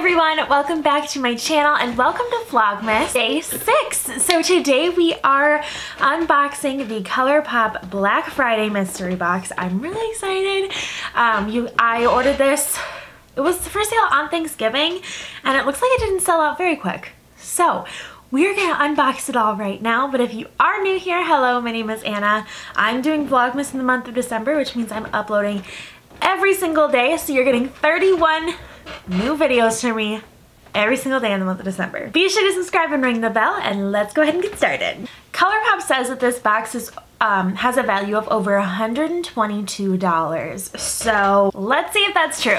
everyone, welcome back to my channel and welcome to Vlogmas Day 6. So today we are unboxing the ColourPop Black Friday mystery box. I'm really excited. I ordered this, it was for sale on Thanksgiving and it looks like it didn't sell out very quick. So we're gonna unbox it all right now, but if you are new here, hello, my name is Anna. I'm doing Vlogmas in the month of December, which means I'm uploading every single day, so you're getting 31 new videos from me every single day in the month of December. Be sure to subscribe and ring the bell, and let's go ahead and get started. ColourPop says that this box is has a value of over $122. So let's see if that's true.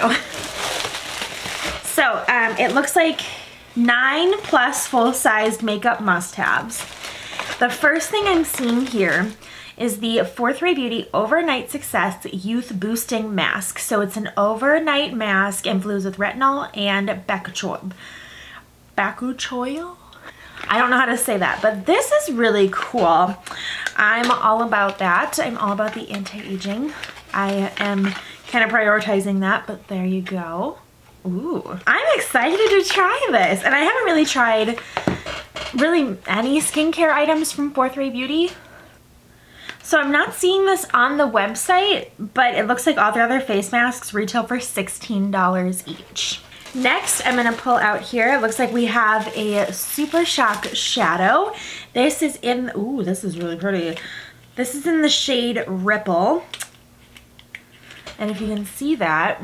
So it looks like 9 plus full-sized makeup must-haves. The first thing I'm seeing here is the 4th Ray Beauty Overnight Success Youth Boosting Mask. So it's an overnight mask infused with retinol and bakuchiol. Bakuchiol? I don't know how to say that, but this is really cool. I'm all about that. I'm all about the anti-aging. I am kind of prioritizing that, but there you go. Ooh, I'm excited to try this. And I haven't really tried any skincare items from 4th Ray Beauty. So I'm not seeing this on the website, but it looks like all the other face masks retail for $16 each. Next, I'm gonna pull out here, it looks like we have a Super Shock Shadow. This is in, ooh, this is really pretty. This is in the shade Ripple. And if you can see that,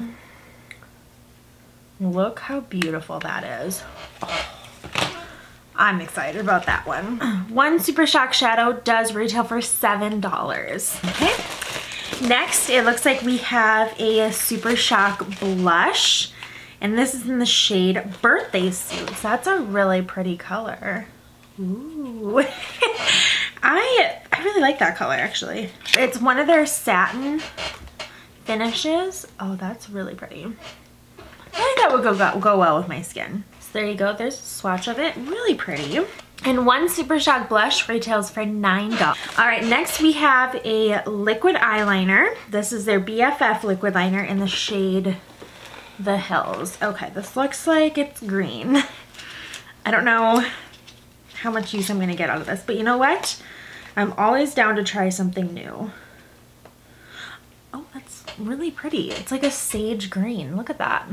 look how beautiful that is. Oh. I'm excited about that one. One Super Shock Shadow does retail for $7. Okay. Next, it looks like we have a Super Shock Blush. And this is in the shade Birthday Suits. That's a really pretty color. Ooh. I really like that color, actually. It's one of their satin finishes. Oh, that's really pretty. I think that would go well with my skin. There you go, there's a swatch of it, really pretty. And one Super Shock blush retails for $9. All right, next we have a liquid eyeliner. This is their BFF liquid liner in the shade The Hills. Okay, this looks like it's green. I don't know how much use I'm gonna get out of this, but you know what? I'm always down to try something new. Oh, that's really pretty. It's like a sage green, look at that.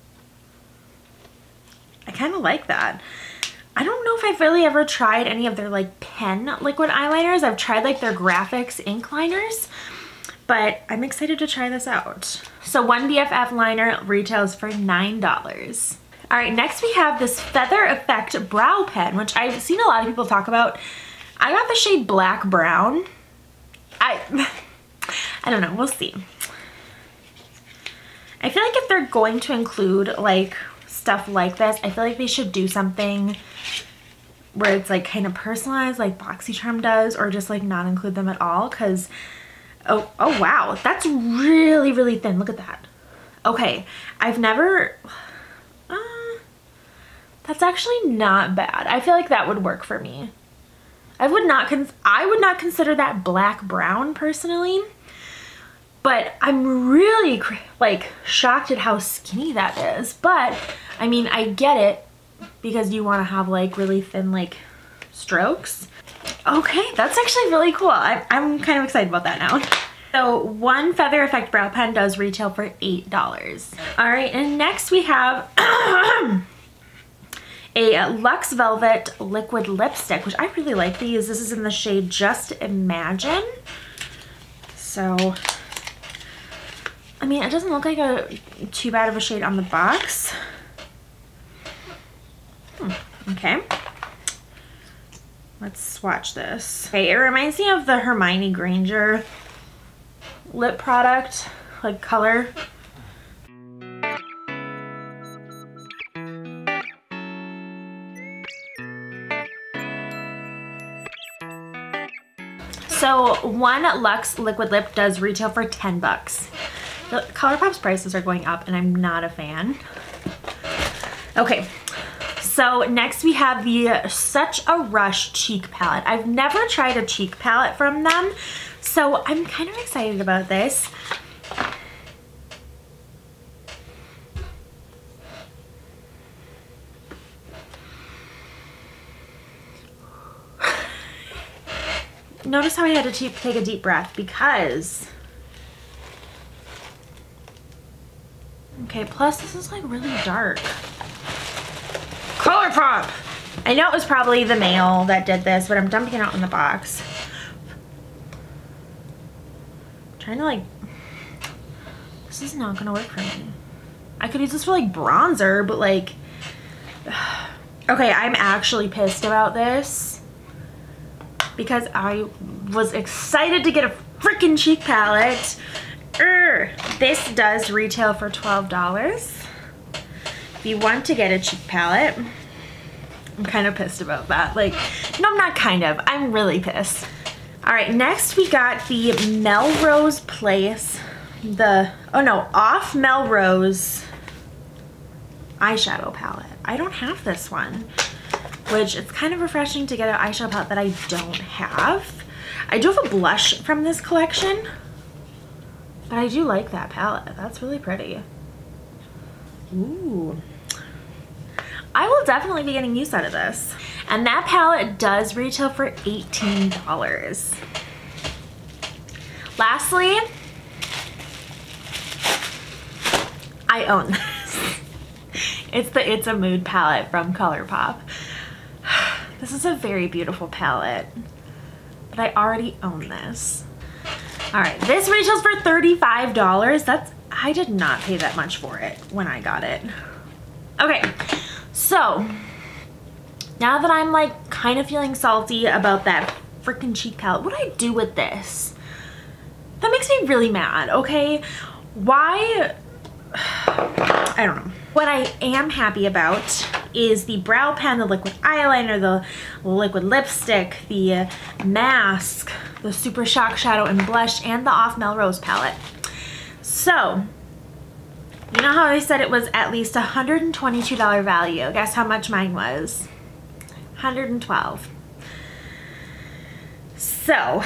I kind of like that. I don't know if I've really ever tried any of their like pen liquid eyeliners. I've tried like their graphics ink liners, but I'm excited to try this out. So one BFF liner retails for $9. All right, next we have this Feather Effect brow pen, which I've seen a lot of people talk about. I got the shade Black Brown. I don't know, we'll see. I feel like if they're going to include like stuff like this, I feel like they should do something where it's like kind of personalized like BoxyCharm does, or just like not include them at all, because oh wow, that's really, really thin. Look at that. Okay, I've never that's actually not bad. I feel like that would work for me. I would not consider that black brown personally, but I'm really like shocked at how skinny that is. But I mean, I get it because you want to have like really thin like strokes. Okay, that's actually really cool. I'm kind of excited about that now. So one Feather Effect brow pen does retail for $8. All right, and next we have a Luxe Velvet liquid lipstick, which I really like these. This is in the shade Just Imagine. So I mean, it doesn't look like too bad of a shade on the box. Okay. Let's swatch this. Okay, it reminds me of the Hermione Granger lip product, like color. So one Luxe liquid lip does retail for $10. The ColourPop's prices are going up and I'm not a fan. Okay, so next we have the Such a Rush cheek palette. I've never tried a cheek palette from them, so I'm kind of excited about this. notice how I had to take a deep breath because, okay, plus this is like really dark. ColourPop! I know it was probably the mail that did this, but I'm dumping it out in the box. I'm trying to like, this is not gonna work for me. I could use this for like bronzer, but like, okay, I'm actually pissed about this because I was excited to get a freaking cheek palette. This does retail for $12. If you want to get a cheek palette, I'm kind of pissed about that. Like, no, I'm not kind of. I'm really pissed. All right, next we got the Melrose Place, Off Melrose eyeshadow palette. I don't have this one, which it's kind of refreshing to get an eyeshadow palette that I don't have. I do have a blush from this collection, but I do like that palette. That's really pretty. Ooh. I will definitely be getting use out of this. And that palette does retail for $18. Lastly, I own this. It's the It's a Mood palette from ColourPop. This is a very beautiful palette, but I already own this. All right, this retails for $35. I did not pay that much for it when I got it. Okay, so now that I'm like kind of feeling salty about that freaking cheek palette, what do I do with this? That makes me really mad, okay? Why? I don't know. What I am happy about is the brow pen, the liquid eyeliner, the liquid lipstick, the mask, the Super Shock Shadow and Blush, and the Off Melrose palette. So, you know how I said it was at least $122 value? Guess how much mine was? $112. So,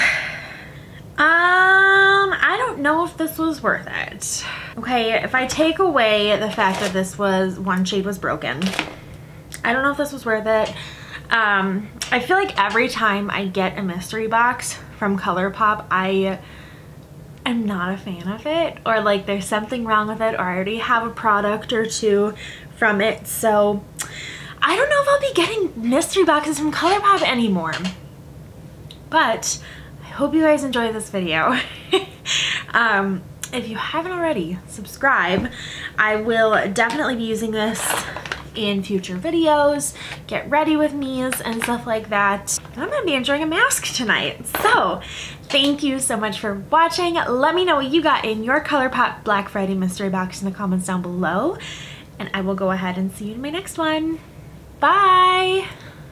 I don't know if this was worth it. Okay, if I take away the fact that this was, one shade was broken, I don't know if this was worth it. I feel like every time I get a mystery box from ColourPop, I am not a fan of it, or like there's something wrong with it, or I already have a product or two from it. So I don't know if I'll be getting mystery boxes from ColourPop anymore. But I hope you guys enjoyed this video. If you haven't already, subscribe. I will definitely be using this in future videos, get ready with me's and stuff like that. I'm gonna be enjoying a mask tonight. So thank you so much for watching. Let me know what you got in your ColourPop Black Friday mystery box in the comments down below, and I will go ahead and see you in my next one. Bye.